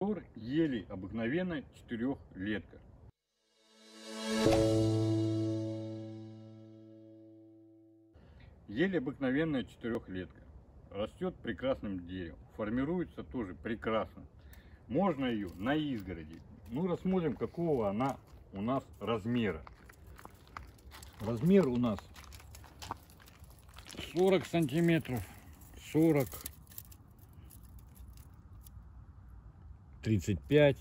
Ели обыкновенная четырехлетка. Ели обыкновенная четырехлетка. Растет прекрасным деревом. Формируется тоже прекрасно. Можно ее на изгороди. Ну, рассмотрим, какого она у нас размера. Размер у нас 40 сантиметров. 40. 35.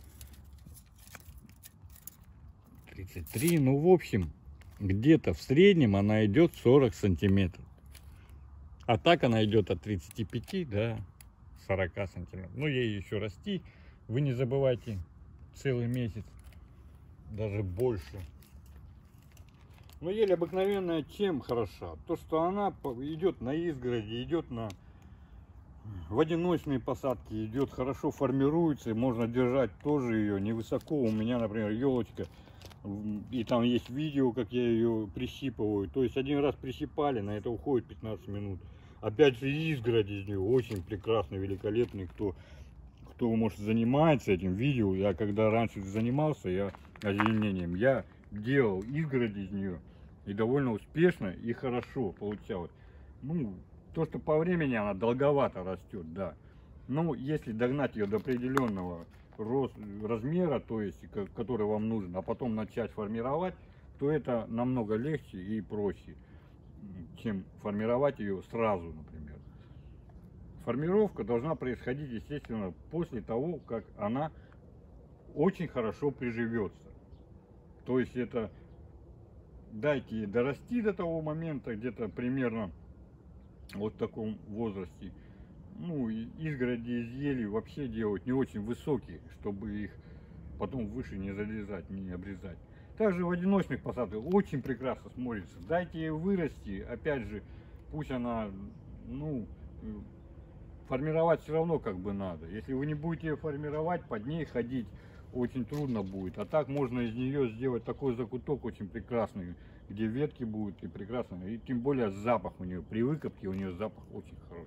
33. Ну, в общем, где-то в среднем она идет 40 сантиметров. А так она идет от 35 до 40 сантиметров. Ну, ей еще расти. Вы не забывайте, целый месяц, даже больше. Но ель обыкновенная чем хороша? То, что она идет на изгороди, идет на в одиночные посадки, идет хорошо, формируется, и можно держать тоже ее невысоко. У меня, например, елочка, и там есть видео, как я ее прищипываю. То есть один раз прищипали, на это уходит 15 минут. Опять же, изгородь из нее очень прекрасный, великолепный. Кто может занимается этим видео, я когда раньше занимался озеленением, я делал изгородь из нее, и довольно успешно и хорошо получалось. Ну, то, что по времени она долговато растет, да. Но если догнать ее до определенного размера, то есть, который вам нужен, а потом начать формировать, то это намного легче и проще, чем формировать ее сразу, например. Формировка должна происходить, естественно, после того, как она очень хорошо приживется. То есть это дайте ей дорасти до того момента, где-то примерно вот в таком возрасте. Ну, изгороди из ели вообще делать не очень высокие, чтобы их потом выше не залезать, не обрезать. Также в одиночных посадках очень прекрасно смотрится. Дайте ей вырасти, опять же, пусть она, ну, формировать все равно как бы надо. Если вы не будете ее формировать, под ней ходить очень трудно будет. А так можно из нее сделать такой закуток очень прекрасный, где ветки будут и прекрасно. И тем более запах у нее, при выкопке у нее запах очень хороший.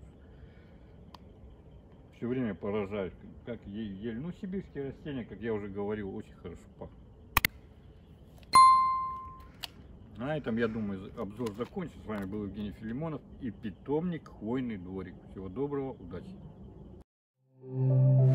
Все время поражаюсь, как ель. Ну, сибирские растения, как я уже говорил, очень хорошо пахнут. На этом, я думаю, обзор закончен. С вами был Евгений Филимонов и питомник Хвойный дворик. Всего доброго, удачи!